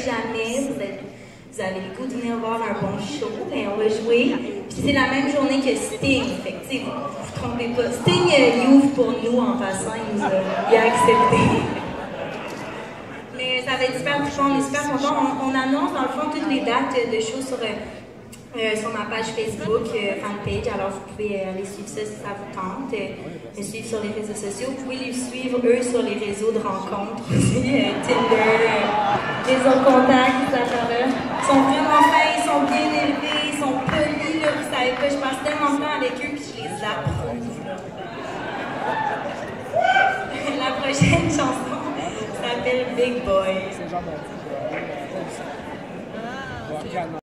jamais vous avez le goût de venir voir un bon show, ben on va jouer. Puis c'est la même journée que Sting, fait que vous vous trompez pas. Sting, il ouvre pour nous en passant, il a accepté. Mais ça va être super touchant, on est super contents. On annonce dans le fond toutes les dates de shows sur ma page Facebook, fanpage, alors vous pouvez aller suivre ça si ça vous tente, me suivre sur les réseaux sociaux. Vous pouvez les suivre eux sur les réseaux de rencontres aussi, Tinder, les autres contacts, ces affaires-là. Ils sont vraiment fins, ils sont bien élevés, ils sont polis, là, vous savez pas, je passe tellement de temps avec eux que je les approuve. La prochaine chanson s'appelle Big Boy.